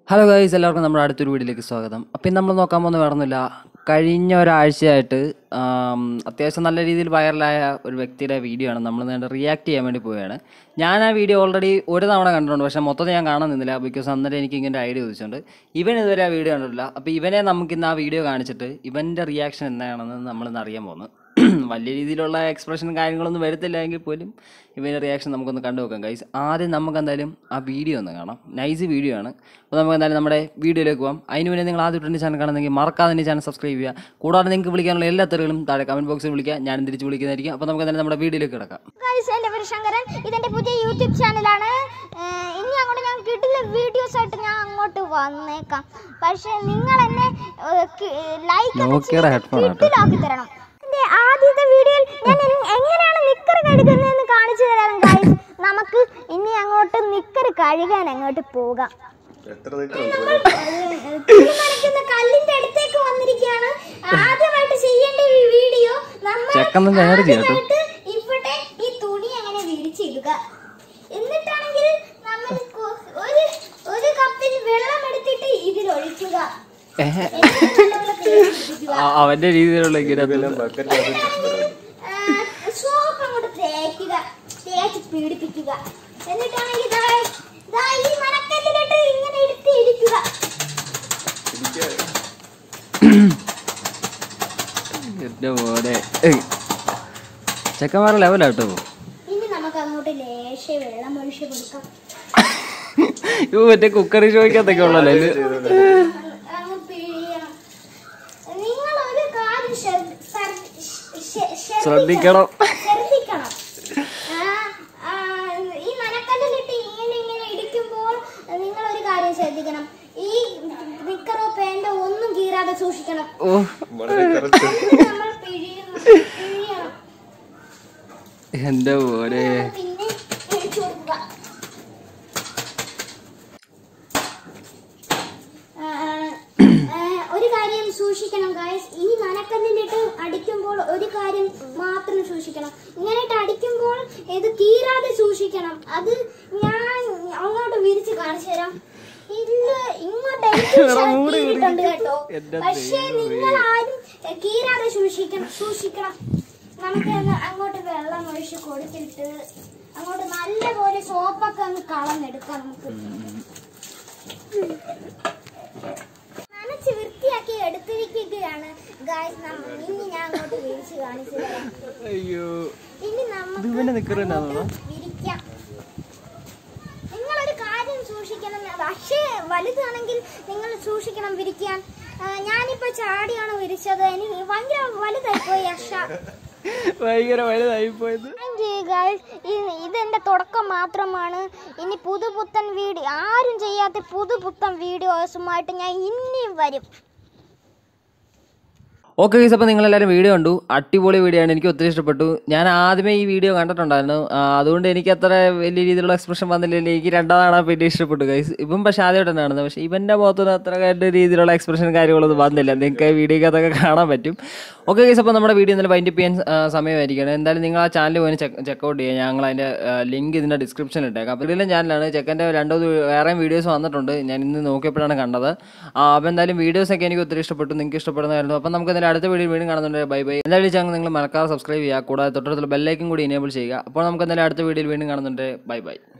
Hello guys, എല്ലാവർക്കും നമ്മുടെ അടുത്തൊരു വീഡിയോയിലേക്ക് സ്വാഗതം. അപ്പോൾ ഇന്ന് നമ്മൾ നോക്കാൻ പോകുന്നത് വേറൊന്നുമില്ല, കഴിഞ്ഞ ഒരാഴ്ചയായിട്ട് അത്യാവശ്യം നല്ല രീതിയിൽ വൈറലായ ഒരു വ്യക്തിയുടെ വീഡിയോ ആണ് നമ്മൾ നേരെ റിയാക്ട് ചെയ്യാൻ വേണ്ടി പോവുകയാണ്. ഞാൻ ആ വീഡിയോ ഓൾറെഡി ഒരു തവണ കണ്ടിട്ടുണ്ട്, പക്ഷേ മൊത്തത്തിൽ ഞാൻ കാണാൻ നിന്നില്ല. ബിക്കോസ് അന്നേരം എനിക്ക് ഇങ്ങനെ ഐഡിയ ചോദിച്ചിട്ടുണ്ട്. ഇവൻ ഇതുവരെ ആ വീഡിയോ കണ്ടിട്ടില്ല. അപ്പോൾ ഇവനെ നമുക്കിന്ന് ആ വീഡിയോ കാണിച്ചിട്ട് ഇവൻ്റെ റിയാക്ഷൻ എന്താണെന്ന് നമ്മളിന്ന് അറിയാൻ പോകുന്നു. വലിയ രീതിയിലുള്ള എക്സ്പ്രഷനും കാര്യങ്ങളൊന്നും വരത്തില്ല എങ്കിൽ പോലും ഇവൻ്റെ റിയാക്ഷൻ നമുക്കൊന്ന് കണ്ടു നോക്കാം ഗൈസ്. ആദ്യം നമുക്ക് എന്തായാലും ആ വീഡിയോ ഒന്ന് കാണാം. നൈസ് വീഡിയോ ആണ്. അപ്പോൾ നമുക്ക് എന്തായാലും നമ്മുടെ വീഡിയോയിലേക്ക് പോകാം. അതിന് മുന്നേ നിങ്ങൾ ആദ്യം എൻ്റെ ചാനൽ കാണുന്നെങ്കിൽ മറക്കാതെ എൻ്റെ ചാനൽ സബ്സ്ക്രൈബ് ചെയ്യുക. കൂടാതെ നിങ്ങൾക്ക് വിളിക്കാനുള്ള എല്ലാ തെറികളും താഴെ കമൻറ്റ് ബോക്സിൽ വിളിക്കുക, ഞാൻ തിരിച്ച് വിളിക്കുന്നതായിരിക്കും. അപ്പോൾ നമുക്ക് എന്തായാലും നമ്മുടെ വീഡിയോയിലേക്ക് കിടക്കാം. എൻ്റെ പേര് ശങ്കരൻ, ഇതെൻ്റെ പുതിയ യൂട്യൂബ് ചാനലാണ്. ഇനി അങ്ങോട്ട് ഞാൻ കിട്ടില്ല വീഡിയോസ് ആയിട്ട് ഞാൻ അങ്ങോട്ട് വന്നേക്കാം. പക്ഷേ നിങ്ങൾ എന്നെ ലൈക്ക് തരണം. ആദ്യത്തെ വീഡിയോയിൽ ഞാൻ എങ്ങനെയാണ് നിക്കർ കഴുകുന്നതെന്ന് കാണിച്ചു തരാം ഗൈസ്. നമുക്ക് ഇനി അങ്ങോട്ട് നിക്കർ കഴുകാൻ അങ്ങോട്ട് പോകാം. കല്ലിന്റെ അടുത്തേക്ക് വന്നിരിക്കുകയാണ്. ആദ്യമായിട്ട് ചെയ്യേണ്ട ഈ വീഡിയോ ഇവിടെ ഈ തുണി അങ്ങനെ വിരിച്ചിടുക. എന്നിട്ടാണെങ്കിൽ നമ്മൾ ഒരു കപ്പിൽ വെള്ളം എടുത്തിട്ട് ഇതിലൊഴിക്കുക. അവന്റെ രീതിയിലുള്ള സോപ്പ് അങ്ങോട്ട് തേച്ച് പീഡിപ്പിക്കുക. എന്നിട്ടാണെങ്കിൽ ഈ മണക്കല്ലിലിട്ട് ഇങ്ങനെ എടുത്ത് ഇടിക്കുക. എന്റെ മോനെ ചെക്കന്മാരുടെ ലെവലാട്ടോ. ഇനി നമുക്ക് അങ്ങോട്ട് ലേശ വെള്ളം ഒഴിച്ച് കൊടുക്കാം. മറ്റേ കുക്കറി ചോദിക്കാത്തൊക്കെ ഉള്ളല്ലോ. ശ്രദ്ധിക്കണം. ഈ മനക്കല്ലിലിട്ട് ഇങ്ങനെ ഇടിക്കുമ്പോൾ നിങ്ങൾ ഒരു കാര്യം ശ്രദ്ധിക്കണം. ഈ നിക്കറോ പാന്റോ ഒന്നും കീറാതെ സൂക്ഷിക്കണം. നമ്മൾ പിഴിയണം. എന്റെ പോലെ പിന്നെ പിഴിച്ചു കൊടുക്കുക. ഒരു കാര്യം സൂക്ഷിക്കണം ഗൈസ്, ഈ നനക്കല്ലിലിട്ട് അടിക്കുമ്പോൾ ഒരു കാര്യം മാത്രം സൂക്ഷിക്കണം. ഇങ്ങനെയിട്ട് അടിക്കുമ്പോൾ ഇത് കീറാതെ സൂക്ഷിക്കണം. അത് ഞാൻ അങ്ങോട്ട് വിരിച്ച് കാണിച്ചു തരാം. ഇല്ല, ഇങ്ങോട്ട് കീറിയിട്ടുണ്ട് കേട്ടോ. പക്ഷേ നിങ്ങൾ ആരും കീറാതെ സൂക്ഷിക്കണം. നമുക്ക് അങ്ങോട്ട് വെള്ളം ഒഴിച്ച് കൊടുത്തിട്ട് അങ്ങോട്ട് നല്ലപോലെ സോപ്പൊക്കെ അങ്ങ് കളഞ്ഞെടുക്കാം. നമുക്ക് നനച്ച് വൃത്തിയാക്കി എടുത്തിരിക്കുകയാണ് ഗായ്സ്. ഇനി ഞാൻ അങ്ങോട്ട് വിരിച്ച് കാണിച്ചു തരാം. ഇനി നമുക്ക് വിരിക്കാം. നിങ്ങളൊരു കാര്യം സൂക്ഷിക്കണം, പക്ഷേ വലുതാണെങ്കിൽ നിങ്ങൾ സൂക്ഷിക്കണം വിരിക്കാൻ. ഞാനിപ്പോ ചാടിയാണ് വിരിച്ചത്. എനിക്ക് ഭയങ്കര വലുതായിപ്പോയി. ഭയങ്കര വലുതായിപ്പോയത്. ഇതെന്റെ തുടക്കം മാത്രമാണ്. ഇനി പുതുപുത്തൻ വീഡിയോ, ആരും ചെയ്യാത്ത പുതുപുത്തൻ വീഡിയോസുമായിട്ട് ഞാൻ ഇനിയും വരും. ഓക്കെ ഗൈസ്, അപ്പോൾ നിങ്ങളെല്ലാവരും വീഡിയോ കണ്ടു. അടിപൊളി വീഡിയോ ആണ്, എനിക്ക് ഒത്തിരി ഇഷ്ടപ്പെട്ടു. ഞാൻ ആദ്യമേ ഈ വീഡിയോ കണ്ടിട്ടുണ്ടായിരുന്നു, അതുകൊണ്ട് എനിക്ക് അത്ര വലിയ രീതിയിലുള്ള എക്സ്പ്രഷൻ വന്നില്ല. എനിക്ക് രണ്ടാമതാണ് പിന്നെ ഇഷ്ടപ്പെട്ടു ഗൈസ്. ഇപ്പം പക്ഷേ ആദ്യമായിട്ട് കാണുന്നത്, പക്ഷേ ഇവൻ്റെ മുഖത്തൊന്നും അത്ര രീതിയിലുള്ള എക്സ്പ്രഷൻ കാര്യങ്ങളൊന്നും വന്നില്ല. നിങ്ങൾക്ക് വീഡിയോക്ക് അതൊക്കെ കാണാൻ പറ്റും. ഓക്കെ ഗൈസ്, അപ്പോൾ നമ്മുടെ വീഡിയോ എന്തായാലും വൈൻഡപ്പ് ചെയ്യാൻ സമയമായിരിക്കണം. എന്തായാലും നിങ്ങൾ ആ ചാനൽ പോയി ചെക്കൗട്ട് ചെയ്യുക. ഞങ്ങൾ അതിൻ്റെ ലിങ്ക് ഇതിൻ്റെ ഡിസ്ക്രിപ്ഷനിൽ ഇട്ടേക്കാം. അപ്പോൾ ഇതിലും ചാനലാണ്. ചെക്കൻ്റെ വേറെയും വീഡിയോസ് വന്നിട്ടുണ്ട്, ഞാൻ ഇന്ന് നോക്കിയപ്പോഴാണ് കണ്ടത്. അപ്പോൾ എന്തായാലും വീഡിയോസൊക്കെ എനിക്ക് ഒത്തിരി ഇഷ്ടപ്പെട്ടു, നിങ്ങൾക്ക് ഇഷ്ടപ്പെടുന്നതായിരുന്നു. അപ്പോൾ നമുക്ക് അടുത്ത വീഡിയോ വീണ്ടും കാണുന്നുണ്ട്. Bye by. എന്തായാലും ചാനൽ നിങ്ങൾ മറക്കാതെ സബ്സ്ക്രൈബ് ചെയ്യുക. കൂടാതെ തൊട്ടടുത്തുള്ള ബെല്ലൈക്കൻ കൂടി എനേബിൾ ചെയ്യുക. അപ്പോൾ നമുക്ക് എന്തായാലും അടുത്ത വീഡിയോയിൽ വീണ്ടും കാണുന്നുണ്ട്. Bye by.